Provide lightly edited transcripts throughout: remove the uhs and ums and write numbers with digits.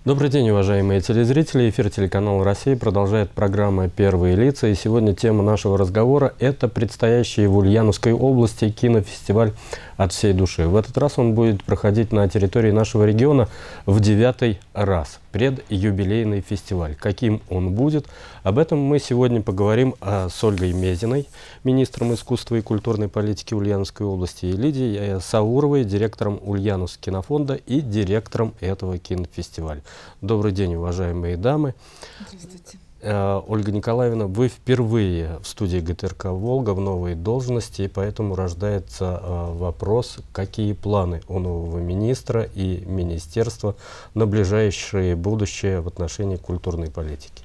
Добрый день, уважаемые телезрители. Эфир телеканала «Россия» продолжает программа «Первые лица». И сегодня тема нашего разговора – это предстоящий в Ульяновской области кинофестиваль «От всей души». В этот раз он будет проходить на территории нашего региона в 9-й раз. Предюбилейный фестиваль. Каким он будет? Об этом мы сегодня поговорим с Ольгой Мезиной, министром искусства и культурной политики Ульяновской области, и Лидией Сауровой, директором Ульяновского кинофонда и директором этого кинофестиваля. Добрый день, уважаемые дамы. Здравствуйте. Ольга Николаевна, вы впервые в студии ГТРК «Волга» в новой должности, и поэтому рождается вопрос, какие планы у нового министра и министерства на ближайшее будущее в отношении культурной политики.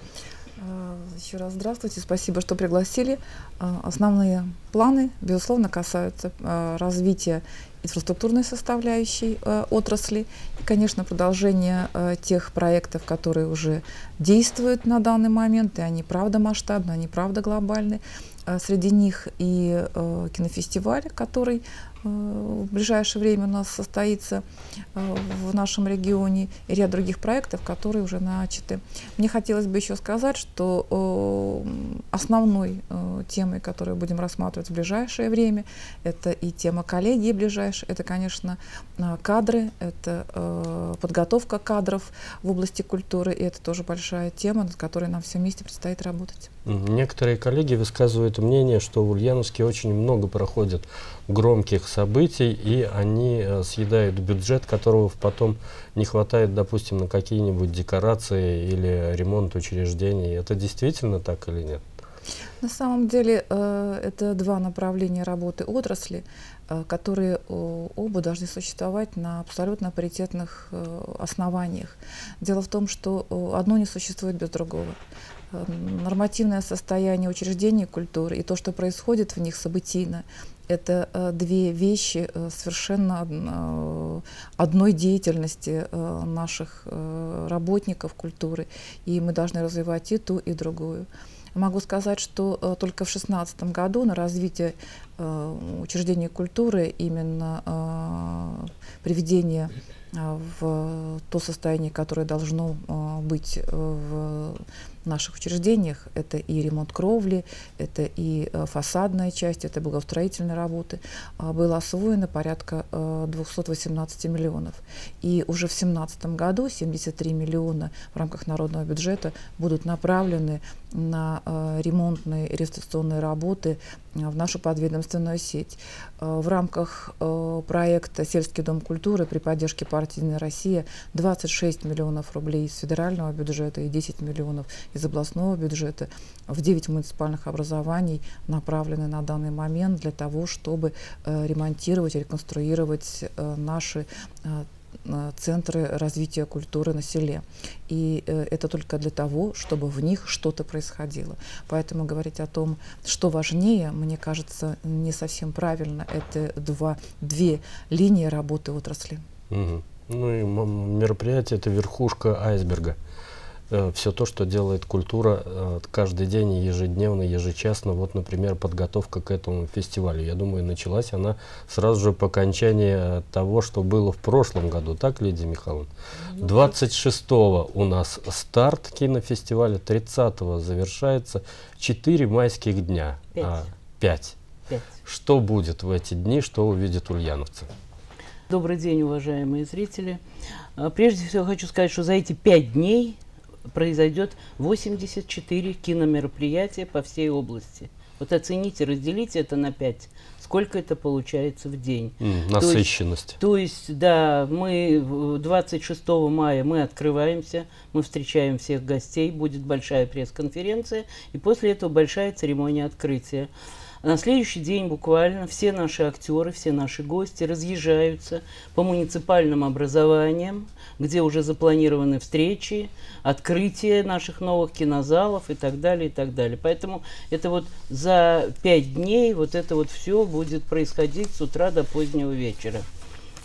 Еще раз здравствуйте, спасибо, что пригласили. Основные планы, безусловно, касаются развития инфраструктурной составляющей отрасли и, конечно, продолжения тех проектов, которые уже действуют на данный момент, и они правда масштабные, они правда глобальные. Среди них и кинофестиваль, который в ближайшее время у нас состоится в нашем регионе, и ряд других проектов, которые уже начаты. Мне хотелось бы еще сказать, что основной темой, которую будем рассматривать в ближайшее время, это и тема коллегии ближайшей, это, конечно, кадры, это подготовка кадров в области культуры, и это тоже большая тема, над которой нам всем вместе предстоит работать. Некоторые коллеги высказывают мнение, что в Ульяновске очень много проходит громких событий, и они съедают бюджет, которого потом не хватает, допустим, на какие-нибудь декорации или ремонт учреждений. Это действительно так или нет? На самом деле это два направления работы отрасли, которые оба должны существовать на абсолютно паритетных основаниях. Дело в том, что одно не существует без другого. Нормативное состояние учреждений культуры и то, что происходит в них событийно, это две вещи совершенно одной деятельности наших работников культуры, и мы должны развивать и ту, и другую. Могу сказать, что только в 2016 году на развитие учреждений культуры, именно приведение в то состояние, которое должно быть в наших учреждениях, это и ремонт кровли, это и фасадная часть, это благоустроительные работы, было освоено порядка 218 миллионов. И уже в 2017 году 73 миллиона в рамках народного бюджета будут направлены на ремонтные и реставрационные работы в нашу подведомственную сеть. В рамках проекта «Сельский дом культуры» при поддержке партии «Единая Россия» 26 миллионов рублей из федерального бюджета и 10 миллионов из областного бюджета в 9 муниципальных образований направлены на данный момент для того, чтобы ремонтировать, реконструировать наши центры развития культуры на селе. И это только для того, чтобы в них что-то происходило. Поэтому говорить о том, что важнее, мне кажется, не совсем правильно. Это две линии работы отрасли. Угу. Ну и мероприятие – это верхушка айсберга. Все то, что делает культура каждый день, ежедневно, ежечасно. Вот, например, подготовка к этому фестивалю. Я думаю, началась она сразу же по окончании того, что было в прошлом году. Так, Лидия Михайловна? 26-го у нас старт кинофестиваля, 30-го завершается. 4 майских дня. 5. Что будет в эти дни, что увидят ульяновцы? Добрый день, уважаемые зрители. Прежде всего хочу сказать, что за эти 5 дней произойдет 84 киномероприятия по всей области. Вот оцените, разделите это на 5. Сколько это получается в день? Насыщенность. То есть, да, мы 26 мая мы открываемся, мы встречаем всех гостей, будет большая пресс-конференция, и после этого большая церемония открытия. На следующий день буквально все наши актеры, все наши гости разъезжаются по муниципальным образованиям, где уже запланированы встречи, открытие наших новых кинозалов и так далее, и так далее. Поэтому это вот за 5 дней вот это вот все будет происходить с утра до позднего вечера.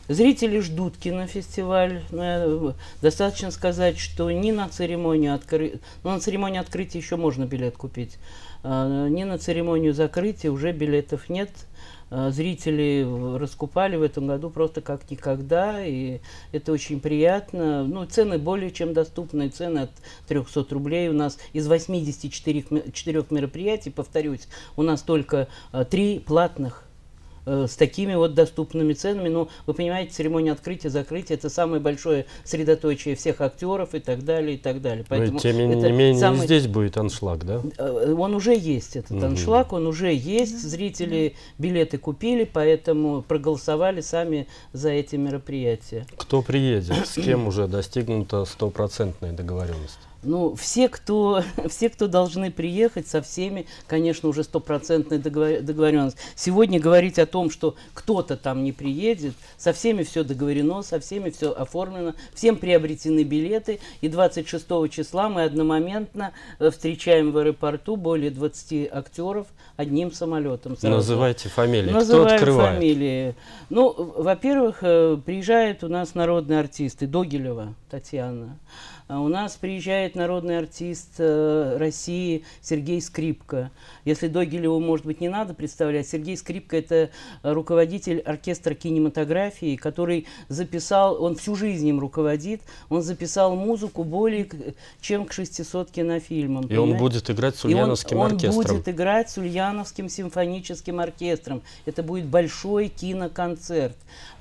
Зрители ждут кинофестиваль. Достаточно сказать, что ни на церемонию открытия, ну, на церемонию открытия еще можно билет купить, ни на церемонию закрытия уже билетов нет. Зрители раскупали в этом году просто как никогда, и это очень приятно. Ну, цены более чем доступные, цены от 300 рублей. У нас из 84 мероприятий, повторюсь, у нас только 3 платных с такими вот доступными ценами. Ну, вы понимаете, церемония открытия, закрытия — это самое большое средоточие всех актеров и так далее, и так далее. Поэтому тем не менее здесь будет аншлаг, да? Он уже есть, этот аншлаг, он уже есть. Зрители билеты купили, поэтому проголосовали сами за эти мероприятия. Кто приедет? С кем уже достигнута стопроцентная договоренность? Ну, все, кто должны приехать, со всеми, конечно, уже стопроцентная договоренность. Сегодня говорить о том, что кто-то там не приедет, со всеми все договорено, со всеми все оформлено, всем приобретены билеты. И 26 числа мы одномоментно встречаем в аэропорту более 20 актеров одним самолетом. Сразу. Называйте фамилии. Называем кто открывает? Фамилии. Ну, во-первых, приезжают у нас народные артисты. Догилева Татьяна. У нас приезжает народный артист России Сергей Скрипка. Если Догилеву, может быть, не надо представлять, Сергей Скрипка — это руководитель оркестра кинематографии, который записал, он всю жизнь им руководит, он записал музыку более чем к 600 кинофильмам. И он будет играть с Ульяновским оркестром. Он будет играть с Ульяновским симфоническим оркестром. Это будет большой киноконцерт.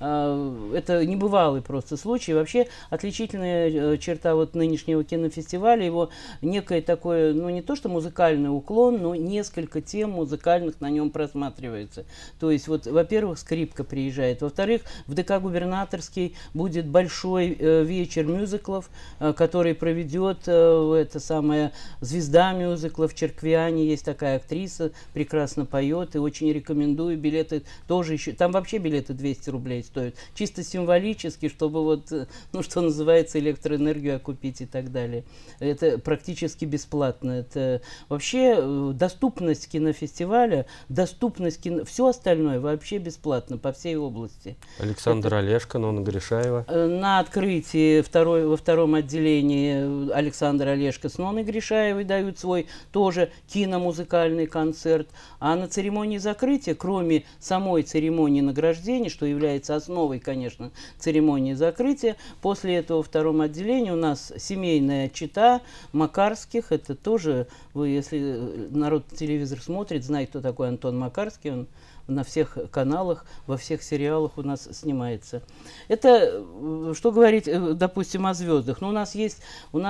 Это небывалый просто случай. Вообще отличительная черта вот нынешнего кинофестиваля, его некое такое, ну не то что музыкальный уклон, но несколько тем музыкальных на нем просматривается. То есть вот, во-первых, Скрипка приезжает, во-вторых, в ДК Губернаторский будет большой вечер мюзиклов, который проведет эта самая звезда мюзиклов Черквиани, есть такая актриса, прекрасно поет, и очень рекомендую. Билеты тоже еще, там вообще билеты 200 рублей стоят, чисто символически, чтобы вот, ну что называется, электроэнергию окупить и так далее. Это практически бесплатно. Это вообще доступность кинофестиваля, доступность все остальное вообще бесплатно по всей области. Александр Олешко, Нонна Гришаева. На открытии во втором отделении Александр Олешко с Нонной Гришаевой дают свой тоже киномузыкальный концерт. А на церемонии закрытия, кроме самой церемонии награждения, что является основой, конечно, церемонии закрытия, после этого во втором отделении у нас семейная чета Макарских. Это тоже, вы, если народ телевизор смотрит, знает, кто такой Антон Макарский. Он на всех каналах, во всех сериалах у нас снимается. Это, что говорить, допустим, о звездах. Но у нас есть,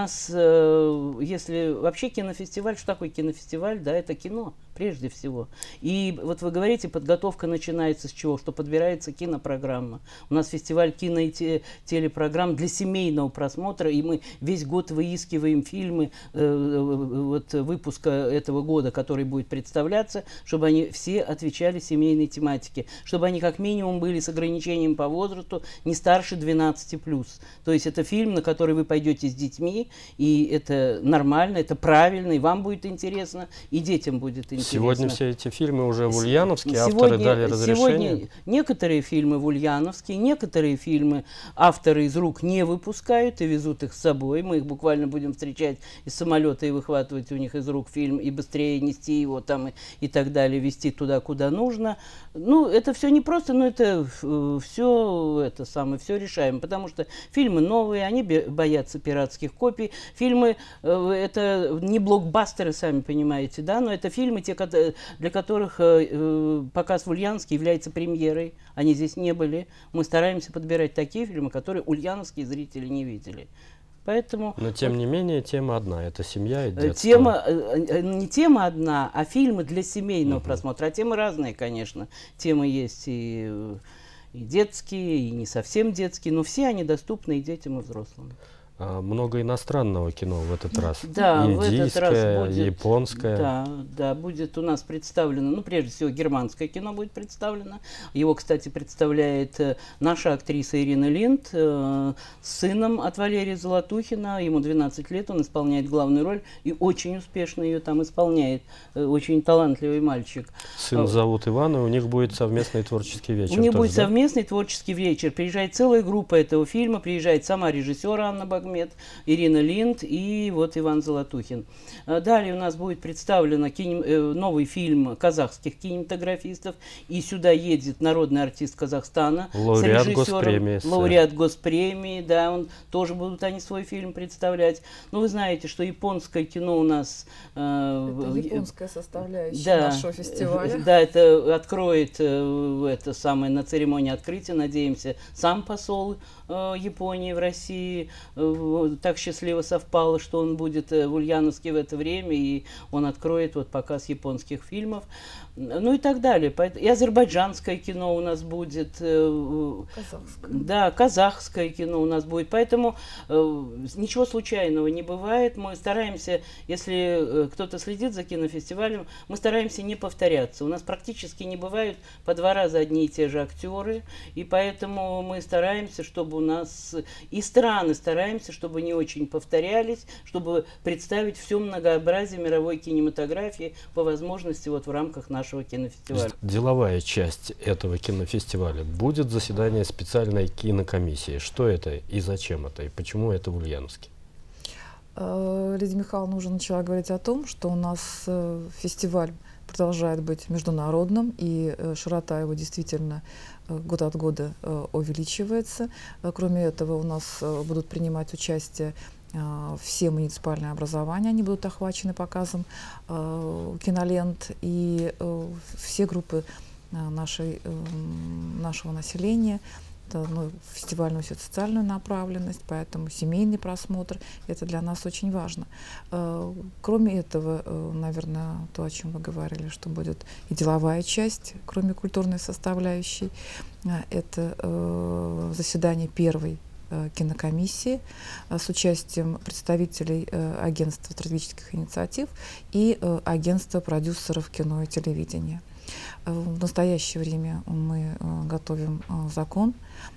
если вообще кинофестиваль, что такое кинофестиваль? Да, это кино, прежде всего. И вот вы говорите, подготовка начинается с чего? Что подбирается кинопрограмма. У нас фестиваль кино и телепрограмм для семейного просмотра, и мы весь год выискиваем фильмы вот, выпуска этого года, который будет представляться, чтобы они все отвечали семейной тематике, чтобы они как минимум были с ограничением по возрасту не старше 12+. То есть это фильм, на который вы пойдете с детьми, и это нормально, это правильно, и вам будет интересно, и детям будет интересно. Сегодня все эти фильмы уже в Ульяновске, авторы дали разрешение? Сегодня некоторые фильмы в Ульяновске, некоторые фильмы авторы из рук не выпускают и везут их с собой. Мы их буквально будем встречать из самолета и выхватывать у них из рук фильм, и быстрее нести его там и так далее, везти туда, куда нужно. Ну, это все не просто, но это все все решаем, потому что фильмы новые, они боятся пиратских копий. Фильмы, это не блокбастеры, сами понимаете, да, но это фильмы, для которых показ в Ульяновске является премьерой. Они здесь не были. Мы стараемся подбирать такие фильмы, которые ульяновские зрители не видели. Поэтому, но тем не менее тема одна, это семья и детство. Не тема одна, а фильмы для семейного просмотра. А темы разные, конечно. Темы есть и детские, и не совсем детские, но все они доступны и детям, и взрослым. Много иностранного кино в этот раз. Да, в этот раз индийское, будет, японское. да, будет у нас представлено, ну, прежде всего, германское кино будет представлено. Его, кстати, представляет наша актриса Ирина Линд с сыном от Валерия Золотухина. Ему 12 лет, он исполняет главную роль и очень успешно ее там исполняет. Очень талантливый мальчик. Сына зовут Иван, и у них будет совместный творческий вечер. У них тоже, будет совместный творческий вечер. Приезжает целая группа этого фильма, приезжает сама режиссер Анна Багмет, Ирина Линд и вот Иван Золотухин. Далее у нас будет представлен новый фильм казахских кинематографистов. И сюда едет народный артист Казахстана. Лауреат с режиссером, госпремии. лауреат госпремии, да, тоже будут они свой фильм представлять. Ну, вы знаете, что японское кино у нас... Это японская составляющая да, нашего фестиваля. Да, это откроет это самое на церемонии открытия, надеемся, сам посол Японии в России. Так счастливо совпало, что он будет в Ульяновске в это время, и он откроет вот показ японских фильмов, ну и так далее. И азербайджанское кино у нас будет. Казахское. Да, казахское кино у нас будет. Поэтому ничего случайного не бывает. Мы стараемся, если кто-то следит за кинофестивалем, мы стараемся не повторяться. У нас практически не бывают по 2 раза одни и те же актеры, и поэтому мы стараемся, чтобы у нас и страны стараемся, чтобы не очень повторялись, чтобы представить все многообразие мировой кинематографии по возможности вот в рамках нашего кинофестиваля. Деловая часть этого кинофестиваля. Будет заседание специальной кинокомиссии. Что это и зачем это, и почему это в Ульяновске? Лидия Михайловна уже начала говорить о том, что у нас фестиваль продолжает быть международным, и широта его действительно год от года увеличивается. Кроме этого, у нас будут принимать участие все муниципальные образования, они будут охвачены показом кинолент, и все группы нашего населения. Ну, фестиваль носит социальную направленность, поэтому семейный просмотр – это для нас очень важно. Кроме этого, наверное, то, о чем вы говорили, что будет и деловая часть, кроме культурной составляющей, это заседание первой кинокомиссии с участием представителей агентства стратегических инициатив и агентства продюсеров кино и телевидения. В настоящее время мы готовим закон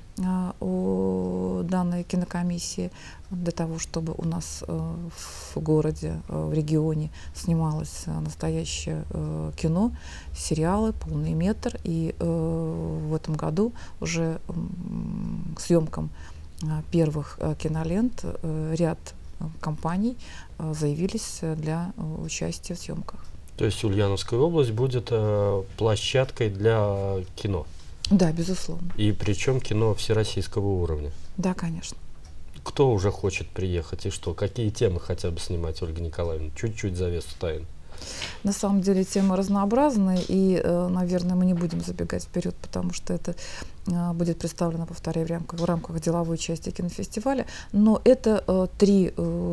о данной кинокомиссии для того, чтобы у нас в городе, в регионе снималось настоящее кино, сериалы, полный метр. И в этом году уже к съемкам первых кинолент ряд компаний заявились для участия в съемках. То есть Ульяновская область будет площадкой для кино? Да, безусловно. И причем кино всероссийского уровня? Да, конечно. Кто уже хочет приехать и что? Какие темы хотя бы снимать, Ольга Николаевна? Чуть-чуть завесу тайн. На самом деле темы разнообразны, и, наверное, мы не будем забегать вперед, потому что это будет представлено, повторяю, в рамках деловой части кинофестиваля. Но это 3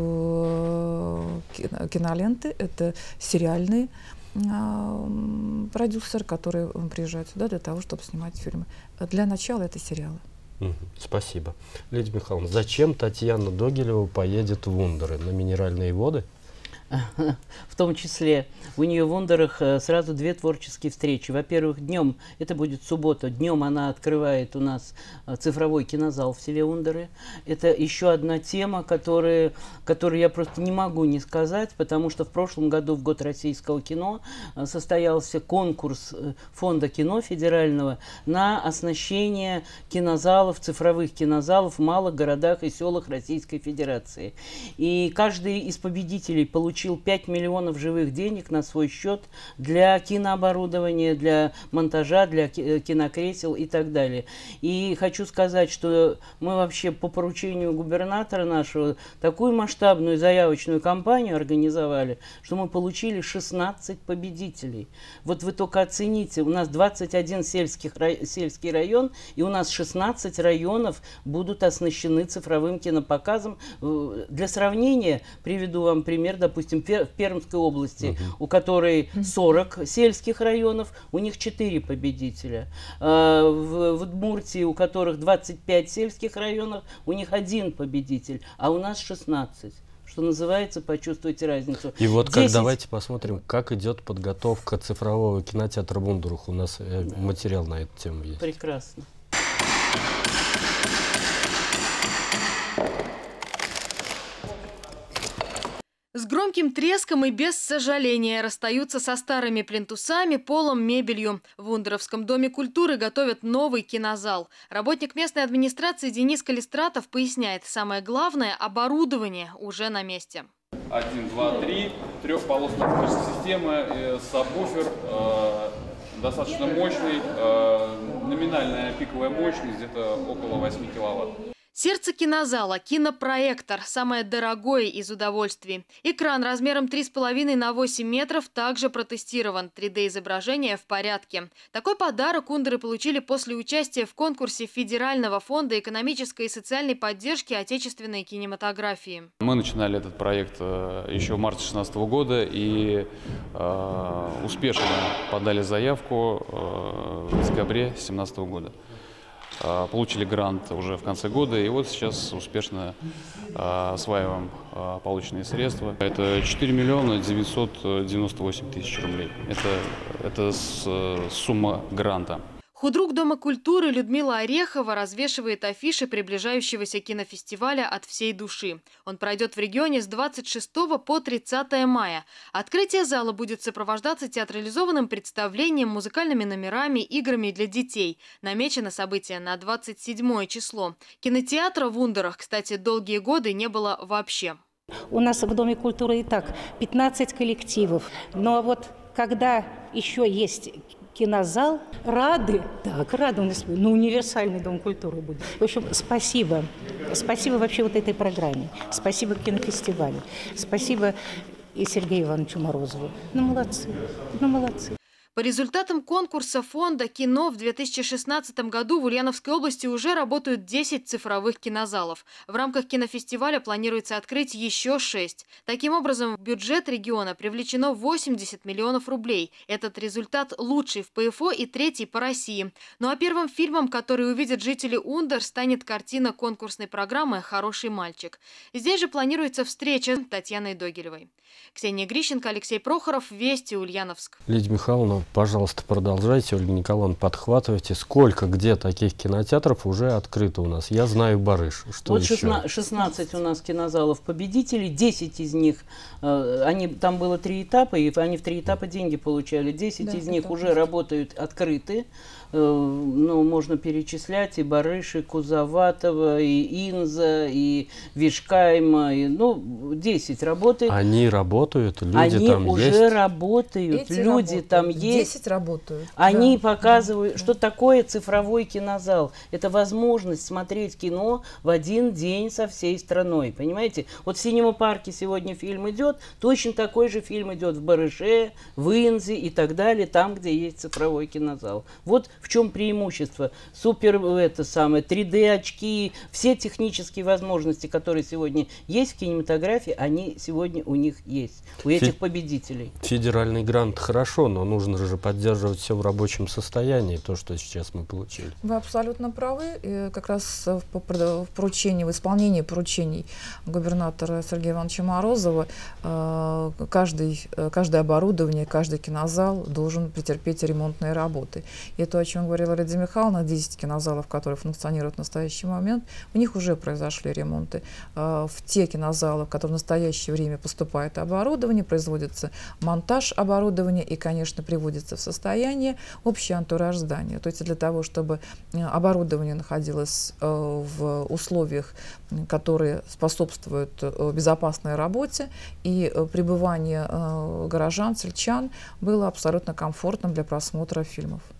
киноленты, это сериальные продюсеры, которые приезжают сюда для того, чтобы снимать фильмы. Для начала это сериалы. Спасибо. Лидия Михайловна, зачем Татьяна Догилева поедет в Вундеры? На минеральные воды? В том числе у нее в Вундерах сразу 2 творческие встречи. Во-первых, днем, это будет суббота, днем она открывает у нас цифровой кинозал в селе Вундеры. Это еще одна тема, которую я просто не могу не сказать, потому что в прошлом году, в год российского кино, состоялся конкурс Фонда кино федерального на оснащение кинозалов, цифровых кинозалов в малых городах и селах Российской Федерации. И каждый из победителей получил 5 миллионов живых денег на свой счет для кинооборудования, для монтажа, для кинокресел и так далее. И хочу сказать, что мы вообще по поручению губернатора нашего такую масштабную заявочную кампанию организовали, что мы получили 16 победителей. Вот вы только оцените, у нас 21 сельский район, и у нас 16 районов будут оснащены цифровым кинопоказом. Для сравнения приведу вам пример, допустим, допустим, в Пермской области, у которой 40 сельских районов, у них 4 победителя. В Удмуртии, у которых 25 сельских районов, у них 1 победитель, а у нас 16. Что называется, почувствуйте разницу. И вот как, давайте посмотрим, как идет подготовка цифрового кинотеатра «Вундерах». У нас материал на эту тему есть. Прекрасно. С громким треском и без сожаления расстаются со старыми плинтусами, полом, мебелью. В Вундеровском доме культуры готовят новый кинозал. Работник местной администрации Денис Калистратов поясняет, самое главное – оборудование уже на месте. 1, 2, 3, трехполосная система, сабвуфер, достаточно мощный, номинальная пиковая мощность где-то около 8 киловатт. Сердце кинозала – кинопроектор, самое дорогое из удовольствий. Экран размером 3,5 на 8 метров также протестирован. 3D-изображение в порядке. Такой подарок вундеры получили после участия в конкурсе Федерального фонда экономической и социальной поддержки отечественной кинематографии. Мы начинали этот проект еще в марте 2016 года и успешно подали заявку в декабре 2017 года. Получили грант уже в конце года, и вот сейчас успешно осваиваем полученные средства. Это 4 миллиона 998 тысяч рублей. Это сумма гранта. Худрук Дома культуры Людмила Орехова развешивает афиши приближающегося кинофестиваля «От всей души». Он пройдет в регионе с 26 по 30 мая. Открытие зала будет сопровождаться театрализованным представлением, музыкальными номерами, играми для детей. Намечено событие на 27 число. Кинотеатра в Вундерах, кстати, долгие годы не было вообще. У нас в Доме культуры и так 15 коллективов. Но вот когда еще есть кинозал, рады, так, рады у нас, ну, универсальный Дом культуры будет. В общем, спасибо. Спасибо вообще вот этой программе. Спасибо кинофестивалю. Спасибо и Сергею Ивановичу Морозову. Ну, молодцы. Ну, молодцы. По результатам конкурса фонда «Кино» в 2016 году в Ульяновской области уже работают 10 цифровых кинозалов. В рамках кинофестиваля планируется открыть еще 6. Таким образом, в бюджет региона привлечено 80 миллионов рублей. Этот результат лучший в ПФО и третий по России. Ну а первым фильмом, который увидят жители Ундер, станет картина конкурсной программы «Хороший мальчик». Здесь же планируется встреча с Татьяной Догилевой. Ксения Грищенко, Алексей Прохоров, Вести, Ульяновск. Лидия Михайловна, пожалуйста, продолжайте. Ольга Николаевна, подхватывайте. Сколько, где таких кинотеатров уже открыто у нас? Я знаю Барыш. Что вот еще? 16 у нас кинозалов победителей, 10 из них, там было 3 этапа, и они в 3 этапа деньги получали. 10 из них уже работают открыты. Ну, можно перечислять и Барыш, и Кузоватова, и Инза, и Вишкайма, и, ну, 10 работает. Они работают, люди они там уже есть? Работают, Эти люди работают. там есть. 10 работают. Они да, показывают, да, что такое цифровой кинозал. Это возможность смотреть кино в один день со всей страной, понимаете? Вот в Синема-парке сегодня фильм идет, точно такой же фильм идет в Барыше, в Инзе и так далее, там, где есть цифровой кинозал. Вот в чем преимущество. Супер, 3D-очки, все технические возможности, которые сегодня есть в кинематографии, они сегодня у них есть, у этих победителей. Федеральный грант хорошо, но нужно же поддерживать все в рабочем состоянии, то, что сейчас мы получили. Вы абсолютно правы. И как раз в поручении, в исполнении поручений губернатора Сергея Ивановича Морозова каждое оборудование, каждый кинозал должен претерпеть ремонтные работы. И то, о чем говорила Лидия Михайловна, 10 кинозалов, которые функционируют в настоящий момент, у них уже произошли ремонты. В те кинозалы, в которые в настоящее время поступает оборудование, производится монтаж оборудования и, конечно, приводится в состояние общий антураж здания. То есть для того, чтобы оборудование находилось в условиях, которые способствуют безопасной работе, и пребывание горожан, сельчан было абсолютно комфортным для просмотра фильмов.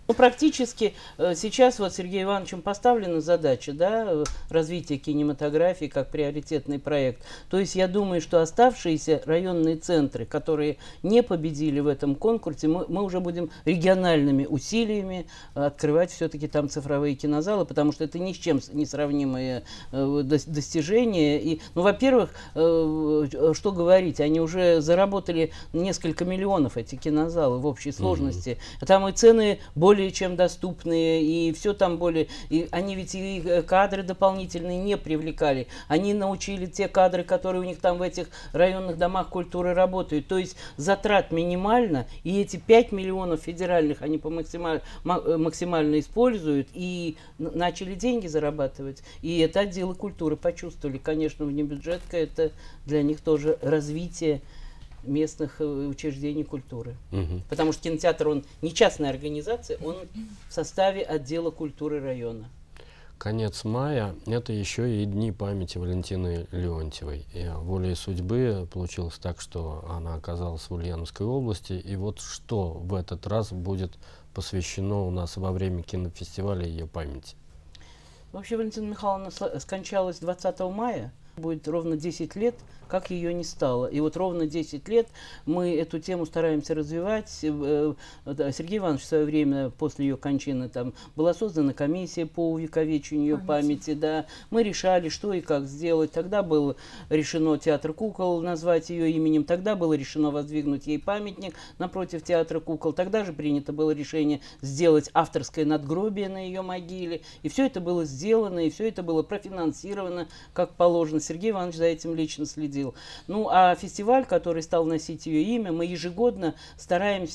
Ну, практически сейчас вот Сергеем Ивановичем поставлена задача, да, развития кинематографии как приоритетный проект. То есть я думаю, что оставшиеся районные центры, которые не победили в этом конкурсе, мы уже будем региональными усилиями открывать все-таки там цифровые кинозалы, потому что это ни с чем не сравнимые достижения. И, ну, во-первых, что говорить, они уже заработали несколько миллионов, эти кинозалы, в общей сложности. Там и цены более чем доступные, и все там более... И они ведь и кадры дополнительные не привлекали. Они научили те кадры, которые у них там в этих районных домах культуры работают. То есть затрат минимально, и эти 5 миллионов федеральных они максимально используют и начали деньги зарабатывать. И это отделы культуры почувствовали. Конечно, внебюджетка — это для них тоже развитие местных учреждений культуры. Потому что кинотеатр, он не частная организация, он в составе отдела культуры района. Конец мая – это еще и дни памяти Валентины Леонтьевой. И волей судьбы получилось так, что она оказалась в Ульяновской области. И вот что в этот раз будет посвящено у нас во время кинофестиваля ее памяти? Вообще Валентина Михайловна скончалась 20 мая. Будет ровно 10 лет, как ее не стало. И вот ровно 10 лет мы эту тему стараемся развивать. Сергей Иванович в свое время, после ее кончины, там была создана комиссия по увековечению ее памяти. Да. Мы решали, что и как сделать. Тогда было решено театр кукол назвать ее именем. Тогда было решено воздвигнуть ей памятник напротив театра кукол. Тогда же принято было решение сделать авторское надгробие на ее могиле. И все это было сделано, и все это было профинансировано, как положено. Сергей Иванович за этим лично следил. Ну, а фестиваль, который стал носить ее имя, мы ежегодно старались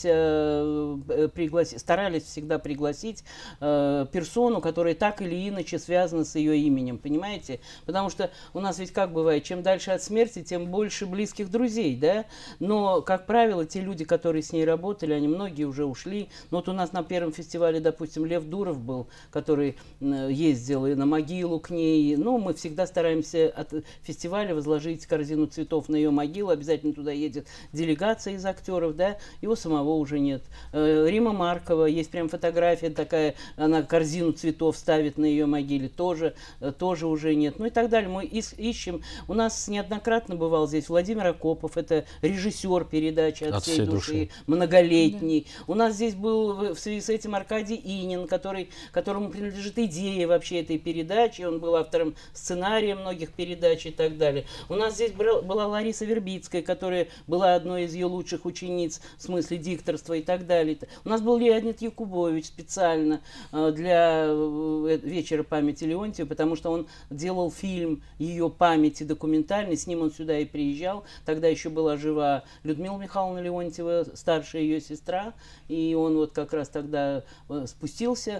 всегда пригласить персону, которая так или иначе связана с ее именем, понимаете? Потому что у нас ведь как бывает, чем дальше от смерти, тем больше близких друзей, да? Но, как правило, те люди, которые с ней работали, они многие уже ушли. Но вот у нас на первом фестивале, допустим, Лев Дуров был, который ездил и на могилу к ней. Ну, мы всегда стараемся от фестиваля возложить корзину цветов на ее могилу, обязательно туда едет делегация из актеров, да, его самого уже нет. Рима Маркова, есть прям фотография такая, она корзину цветов ставит на ее могиле, тоже уже нет. Ну и так далее. Мы ищем. У нас неоднократно бывал здесь Владимир Акопов, это режиссер передачи «От всей души», многолетний. Да. У нас здесь был в связи с этим Аркадий Инин, которому принадлежит идея вообще этой передачи, он был автором сценария многих передач и так далее. У нас здесь была Лариса Вербицкая, которая была одной из ее лучших учениц в смысле дикторства и так далее. У нас был Леонид Якубович специально для вечера памяти Леонтьевой, потому что он делал фильм ее памяти документальный, с ним он сюда и приезжал. Тогда еще была жива Людмила Михайловна Леонтьева, старшая ее сестра, и он вот как раз тогда спустился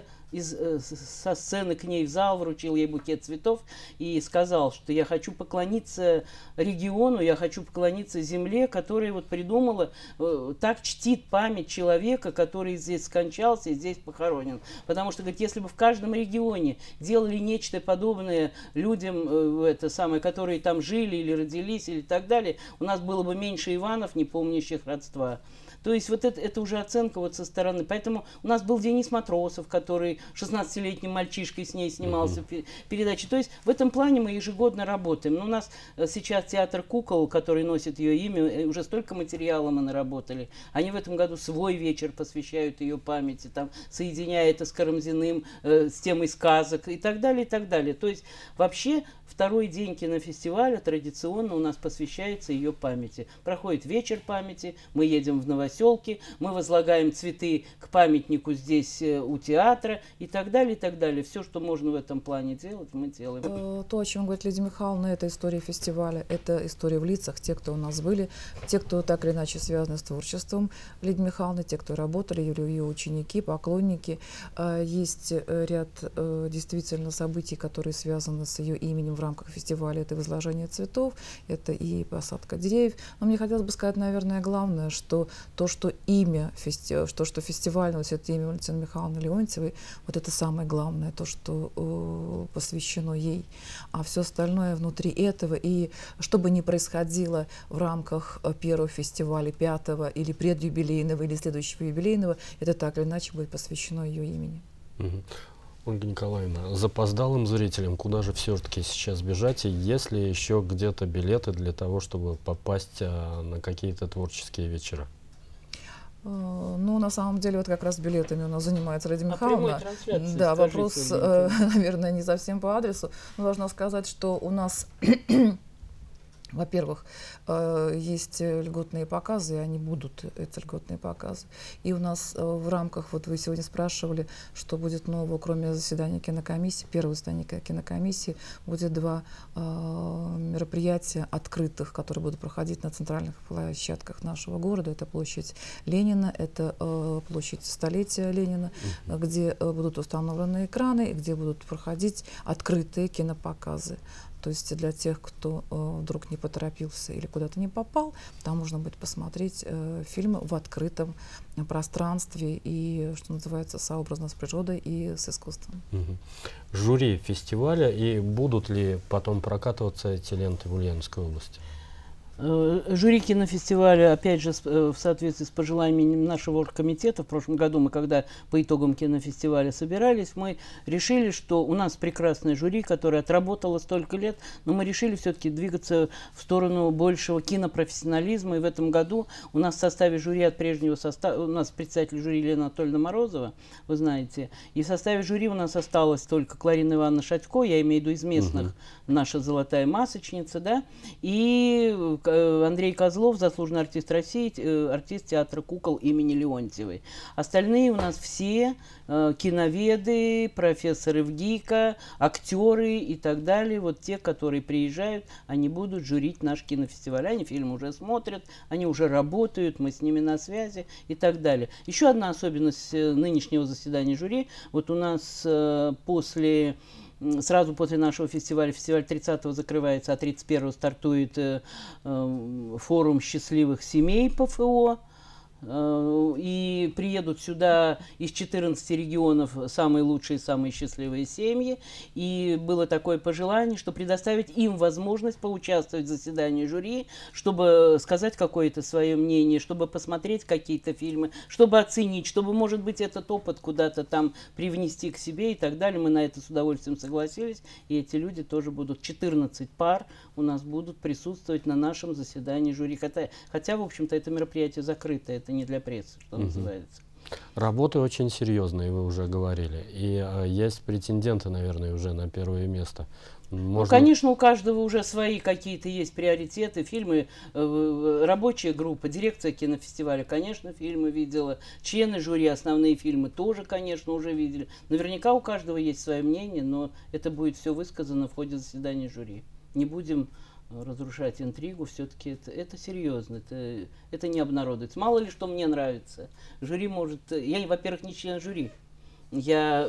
со сцены к ней в зал, вручил ей букет цветов и сказал, что я хочу поклониться региону, я хочу поклониться земле, которая вот придумала, так чтит память человека, который здесь скончался и здесь похоронен. Потому что, говорит, если бы в каждом регионе делали нечто подобное людям, которые там жили или родились или так далее, у нас было бы меньше Иванов, не помнящих родства. То есть вот это уже оценка вот со стороны. Поэтому у нас был Денис Матросов, который 16-летним мальчишкой с ней снимался в передаче. То есть в этом плане мы ежегодно работаем. Но у нас сейчас театр кукол, который носит ее имя, уже столько материала мы наработали. Они в этом году свой вечер посвящают ее памяти, там, соединяя это с Карамзиным, с темой сказок и так далее, и так далее. То есть вообще второй день кинофестиваля традиционно у нас посвящается ее памяти. Проходит вечер памяти, мы едем в Новоселки, мы возлагаем цветы к памятнику здесь у театра и так далее, и так далее. Все, что можно в этом плане делать, мы делаем. То, о чем говорит Лидия Михайловна, это история фестиваля, это история в лицах, те, кто у нас были, те, кто так или иначе связаны с творчеством Лидии Михайловны, те, кто работали, ее ученики, поклонники. Есть ряд действительно событий, которые связаны с ее именем в рамках фестиваля. Это возложение цветов, это и посадка деревьев. Но мне хотелось бы сказать, наверное, главное, что то, что имя, что фестиваль носит имя Валентины Михайловны Леонтьевой, вот это самое главное, то, что посвящено ей. А все остальное внутри этого. И что бы ни происходило в рамках первого фестиваля, 5-го или предюбилейного, или следующего юбилейного, это так или иначе будет посвящено ее имени. Ольга Николаевна, запоздалым зрителям куда же все-таки сейчас бежать, и есть ли еще где-то билеты для того, чтобы попасть на какие-то творческие вечера? Ну, на самом деле, вот как раз билетами у нас занимается Лидия Михайловна. Да, скажите, вопрос, наверное, не совсем по адресу. Но должна сказать, что у нас, во-первых, есть льготные показы, и они будут, эти льготные показы. И у нас в рамках, вот вы сегодня спрашивали, что будет нового, кроме заседания кинокомиссии, первого заседания кинокомиссии, будет 2 мероприятия открытых, которые будут проходить на центральных площадках нашего города. Это площадь Ленина, это площадь столетия Ленина, где будут установлены экраны, где будут проходить открытые кинопоказы. То есть для тех, кто вдруг не поторопился или куда-то не попал, там можно будет посмотреть фильмы в открытом пространстве и, что называется, сообразно с природой и с искусством. Жюри фестиваля, и будут ли потом прокатываться эти ленты в Ульяновской области? Жюри кинофестиваля, опять же, в соответствии с пожеланиями нашего оргкомитета, в прошлом году мы, когда по итогам кинофестиваля собирались, мы решили, что у нас прекрасное жюри, которое отработало столько лет, но мы решили все-таки двигаться в сторону большего кинопрофессионализма, и в этом году у нас в составе жюри от прежнего состава, у нас председатель жюри Елена Анатольевна Морозова, вы знаете, и в составе жюри у нас осталась только Кларина Ивановна Шатько, я имею в виду из местных, наша золотая масочница, да, и Андрей Козлов, заслуженный артист России, артист театра кукол имени Леонтьевой. Остальные у нас все киноведы, профессоры ВГИКа, актеры и так далее. Вот те, которые приезжают, они будут жюрить наш кинофестиваль. Они фильм уже смотрят, они уже работают, мы с ними на связи и так далее. Еще одна особенность нынешнего заседания жюри. Вот у нас сразу после нашего фестиваля, фестиваль 30-го закрывается, а 31-го стартует форум счастливых семей ПФО. И приедут сюда из 14 регионов самые лучшие, самые счастливые семьи. И было такое пожелание, что предоставить им возможность поучаствовать в заседании жюри, чтобы сказать какое-то свое мнение, чтобы посмотреть какие-то фильмы, чтобы оценить, чтобы, может быть, этот опыт куда-то там привнести к себе и так далее. Мы на это с удовольствием согласились. И эти люди тоже будут, 14 пар у нас будут присутствовать на нашем заседании жюри. Хотя в общем-то, это мероприятие закрытое. Это не для прессы, что называется. Работы очень серьезные, вы уже говорили. И есть претенденты, наверное, уже на первое место. Ну, конечно, у каждого уже свои какие-то есть приоритеты. Фильмы, рабочая группа, дирекция кинофестиваля, конечно, фильмы видела. Члены жюри, основные фильмы тоже, конечно, уже видели. Наверняка у каждого есть свое мнение, но это будет все высказано в ходе заседания жюри. Не будем разрушать интригу, все-таки это серьезно, это не обнародуется. Мало ли что мне нравится. Жюри может... Я, во-первых, не член жюри. Я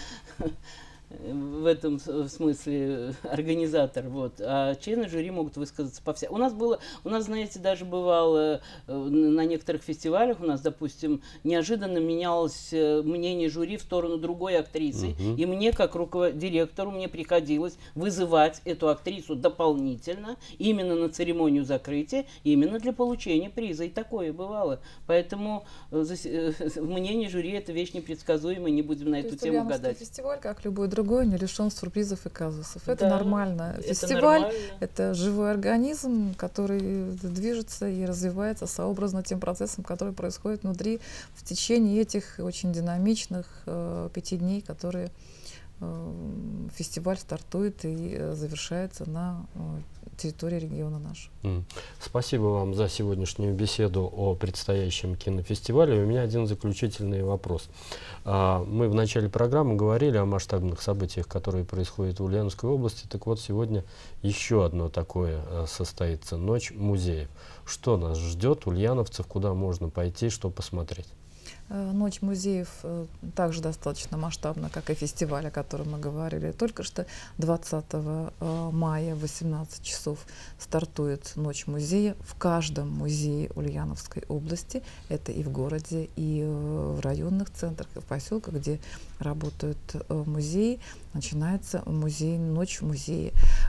в этом смысле организатор, вот. А члены жюри могут высказаться по всем. У нас, знаете, даже бывало на некоторых фестивалях, у нас, допустим, неожиданно менялось мнение жюри в сторону другой актрисы. И мне, как директору, мне приходилось вызывать эту актрису дополнительно, именно на церемонию закрытия, именно для получения приза. И такое бывало. Поэтому мнение жюри — это вещь непредсказуемая, не будем на эту тему гадать. Фестиваль, как любой другой, не лишен сюрпризов и казусов. Это нормально. Фестиваль — это живой организм, который движется и развивается сообразно тем процессам, которые происходят внутри в течение этих очень динамичных 5 дней, которые фестиваль стартует и завершается на территории региона нашего. Спасибо вам за сегодняшнюю беседу о предстоящем кинофестивале. У меня один заключительный вопрос. Мы в начале программы говорили о масштабных событиях, которые происходят в Ульяновской области. Так вот, сегодня еще одно такое состоится — Ночь музеев. Что нас ждет, ульяновцев, куда можно пойти, что посмотреть? Ночь музеев также достаточно масштабна, как и фестиваль, о котором мы говорили. Только что 20 мая в 18 часов стартует Ночь музея в каждом музее Ульяновской области. Это и в городе, и в районных центрах, и в поселках, где работают музеи. Начинается Ночь в музее.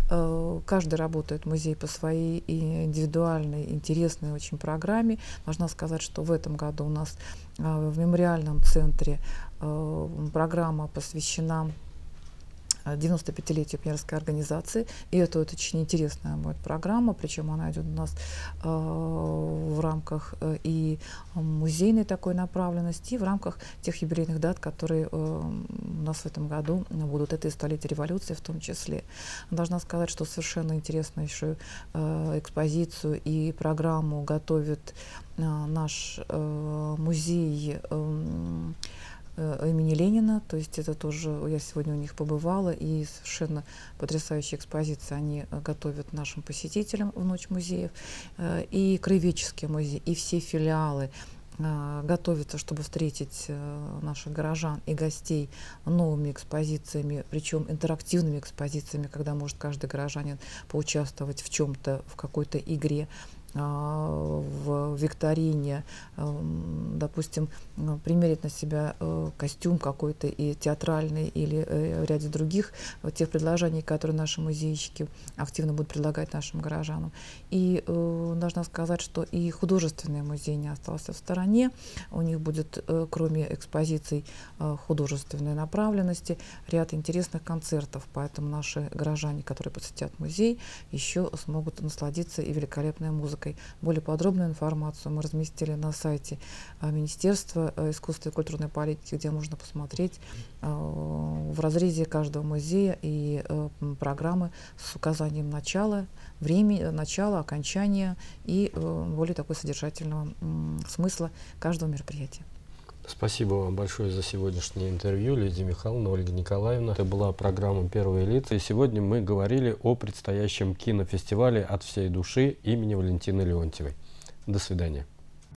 Каждый работает музей по своей индивидуальной, интересной очень программе. Должна сказать, что в этом году у нас в мемориальном центре программа посвящена 95-летию пионерской организации. И это вот очень интересная будет программа, причем она идет у нас в рамках и музейной такой направленности, и в рамках тех юбилейных дат, которые у нас в этом году будут. Это и столетие революции в том числе. Должна сказать, что совершенно интереснейшую экспозицию и программу готовит наш музей имени Ленина, то есть это тоже, я сегодня у них побывала, и совершенно потрясающие экспозиции они готовят нашим посетителям в Ночь музеев, и Краеведческий музей, и все филиалы готовятся, чтобы встретить наших горожан и гостей новыми экспозициями, причем интерактивными экспозициями, когда может каждый горожанин поучаствовать в чем-то, в какой-то игре, в викторине, допустим, примерить на себя костюм какой-то и театральный или в ряде других тех предложений, которые наши музейщики активно будут предлагать нашим горожанам. И должна сказать, что и художественный музей не остался в стороне. У них будет, кроме экспозиций художественной направленности, ряд интересных концертов, поэтому наши горожане, которые посетят музей, еще смогут насладиться и великолепной музыкой. Более подробную информацию мы разместили на сайте Министерства искусства и культурной политики, где можно посмотреть в разрезе каждого музея и программы с указанием начала, времени, начала, окончания и более такой содержательного смысла каждого мероприятия. Спасибо вам большое за сегодняшнее интервью, Лидия Михайловна, Ольга Николаевна. Это была программа «Первые лица», и сегодня мы говорили о предстоящем кинофестивале «От всей души» имени Валентины Леонтьевой. До свидания.